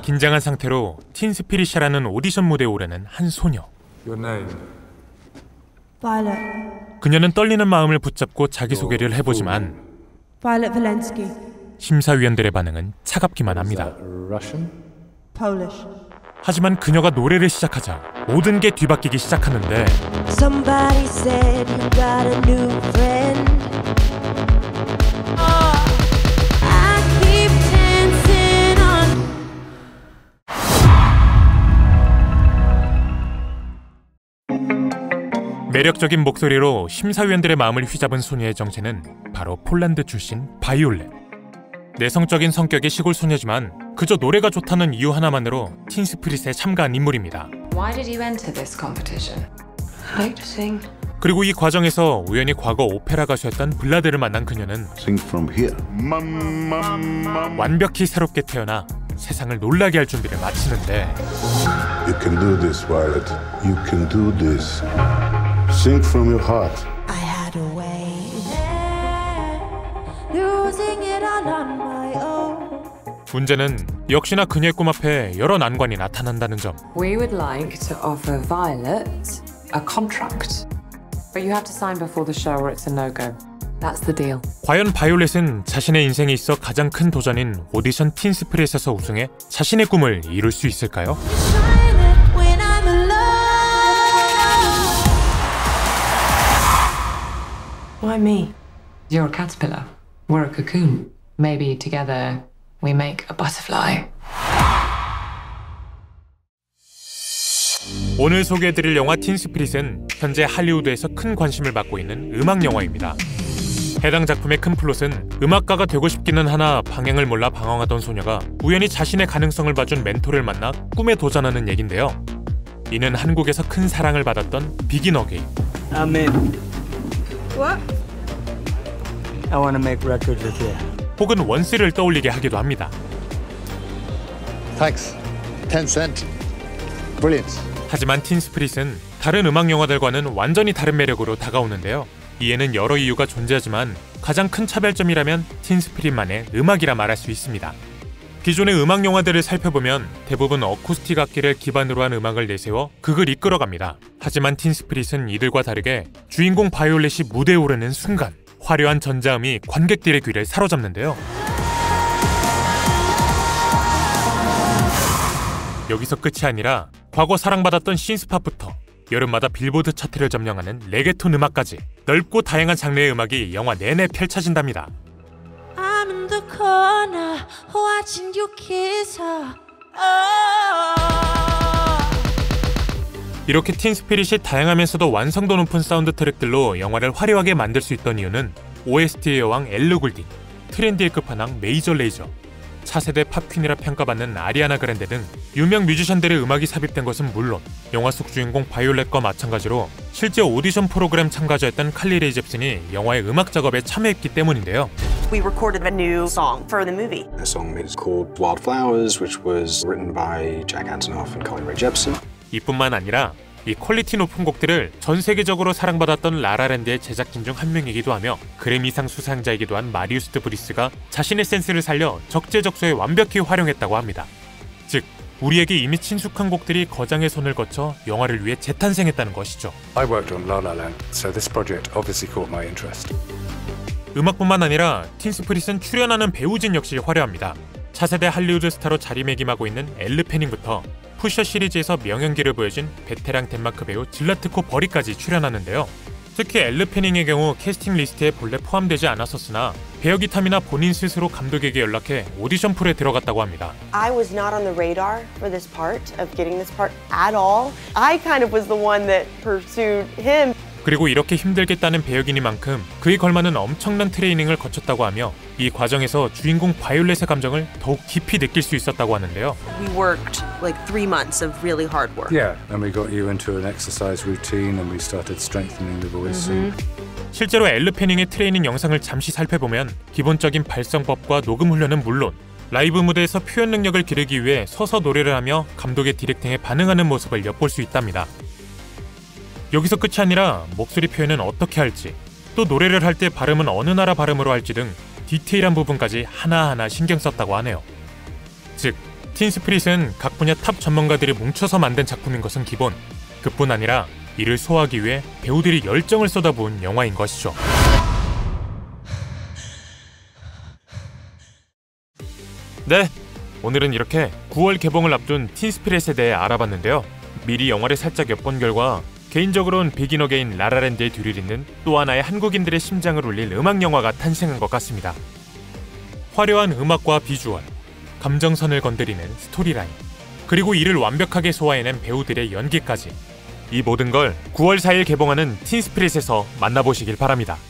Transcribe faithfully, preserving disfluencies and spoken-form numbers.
긴장한 상태로 틴스피릿이라는 오디션 무대에 오르는 한 소녀. Your name? Violet. 그녀는 떨리는 마음을 붙잡고 자기소개를 해보지만 Violet Valensky. 심사위원들의 반응은 차갑기만 합니다. Russian? Polish. 하지만 그녀가 노래를 시작하자 모든 게 뒤바뀌기 시작하는데 Somebody said you got a new friend. I keep dancing on. 매력적인 목소리로 심사위원들의 마음을 휘잡은 소녀의 정체는 바로 폴란드 출신 바이올렛. 내성적인 성격의 시골 소녀지만 그저 노래가 좋다는 이유 하나만으로 틴스피릿에 참가한 인물입니다. Why did you enter this competition? I like to sing. 그리고 이 과정에서 우연히 과거 오페라 가수였던 블라드를 만난 그녀는 Sing from here. 완벽히 새롭게 태어나 세상을 놀라게 할 준비를 마치는데 You can do this, Violet. You can do this. Sing from your heart. I had a way losing it all on my own. 문제는 역시나 그녀의 꿈 앞에 여러 난관이 나타난다는 점. We would like to offer Violet a contract. But you have to sign before the show or it's a no-go. That's the deal. 과연 바이올렛은 자신의 인생에 있어 가장 큰 도전인 오디션 틴스피릿에서 우승해 자신의 꿈을 이룰 수 있을까요? When I'm alone. Why me? You're a caterpillar. We're a cocoon. Maybe together we make a butterfly. 오늘 소개해드릴 영화 틴스피릿은 현재 할리우드에서 큰 관심을 받고 있는 음악 영화입니다. 해당 작품의 큰 플롯은 음악가가 되고 싶기는 하나 방향을 몰라 방황하던 소녀가 우연히 자신의 가능성을 봐준 멘토를 만나 꿈에 도전하는 얘긴데요. 이는 한국에서 큰 사랑을 받았던 비긴 어게인. I'm in. What? I want to make records with you. 혹은 원스를 떠올리게 하기도 합니다. Thanks. ten cent. Brilliant. 하지만 틴스피릿은 다른 음악 영화들과는 완전히 다른 매력으로 다가오는데요. 이에는 여러 이유가 존재하지만 가장 큰 차별점이라면 틴스피릿만의 음악이라 말할 수 있습니다. 기존의 음악 영화들을 살펴보면 대부분 어쿠스틱 악기를 기반으로 한 음악을 내세워 극을 이끌어갑니다. 하지만 틴스피릿은 이들과 다르게 주인공 바이올렛이 무대에 오르는 순간 화려한 전자음이 관객들의 귀를 사로잡는데요. 여기서 끝이 아니라 과거 사랑받았던 신스팝부터 여름마다 빌보드 차트를 점령하는 레게톤 음악까지 넓고 다양한 장르의 음악이 영화 내내 펼쳐진답니다. I'm in the corner watching you kiss her. 이렇게 틴스피릿이 다양하면서도 완성도 높은 사운드 트랙들로 영화를 화려하게 만들 수 있던 이유는 오에스티의 여왕 엘르 굴딩, 트렌디의 끝판왕 메이저 레이저, 차세대 팝퀸이라 평가받는 아리아나 그란데 등 유명 뮤지션들의 음악이 삽입된 것은 물론 영화 속 주인공 바이올렛과 마찬가지로 실제 오디션 프로그램 참가자였던 칼리 레이 잽슨이 영화의 음악 작업에 참여했기 때문인데요. We recorded a new song for the movie. A song is called Wildflowers, which was written by Jack Antonoff and Carly Rae Jepsen. 이뿐만 아니라 이 퀄리티 높은 곡들을 전 세계적으로 사랑받았던 라라랜드의 제작진 중 한 명이기도 하며 그래미상 수상자이기도 한 마리우스 드 브리스가 자신의 센스를 살려 적재적소에 완벽히 활용했다고 합니다. 즉, 우리에게 이미 친숙한 곡들이 거장의 손을 거쳐 영화를 위해 재탄생했다는 것이죠. I worked on La La Land, so this project obviously caught my interest. 음악뿐만 아니라 틴스피릿은 출연하는 배우진 역시 화려합니다. 차세대 할리우드 스타로 자리매김하고 있는 엘르 페닝부터 푸셔 시리즈에서 명연기를 보여준 베테랑 덴마크 배우 질라트코 버리까지 출연하는데요. 특히 엘르 페닝의 경우 캐스팅 리스트에 본래 포함되지 않았었으나 배역이 탐이나 본인 스스로 감독에게 연락해 오디션 풀에 들어갔다고 합니다. I was not on the radar for this part, of getting this part at all. I kind of was the one that pursued him. 그리고 이렇게 힘들게 따는 배역이니만큼 그에 걸맞는 엄청난 트레이닝을 거쳤다고 하며 이 과정에서 주인공 바이올렛의 감정을 더욱 깊이 느낄 수 있었다고 하는데요. We worked like three months of really hard work. Yeah, and we got you into an exercise routine and we started strengthening the voice. Mm-hmm. 실제로 엘르 페닝의 트레이닝 영상을 잠시 살펴보면 기본적인 발성법과 녹음 훈련은 물론 라이브 무대에서 표현 능력을 기르기 위해 서서 노래를 하며 감독의 디렉팅에 반응하는 모습을 엿볼 수 있답니다. 여기서 끝이 아니라 목소리 표현은 어떻게 할지, 또 노래를 할 때 발음은 어느 나라 발음으로 할지 등 디테일한 부분까지 하나하나 신경 썼다고 하네요. 즉, 틴스피릿은 각 분야 탑 전문가들이 뭉쳐서 만든 작품인 것은 기본, 그뿐 아니라 이를 소화하기 위해 배우들이 열정을 쏟아부은 영화인 것이죠. 네, 오늘은 이렇게 구월 개봉을 앞둔 틴스피릿에 대해 알아봤는데요. 미리 영화를 살짝 엿본 결과 개인적으로는 비긴 어게인 라라랜드의 뒤를 잇는 또 하나의 한국인들의 심장을 울릴 음악영화가 탄생한 것 같습니다. 화려한 음악과 비주얼, 감정선을 건드리는 스토리라인, 그리고 이를 완벽하게 소화해낸 배우들의 연기까지, 이 모든 걸 구월 사일 개봉하는 틴스피릿에서 만나보시길 바랍니다.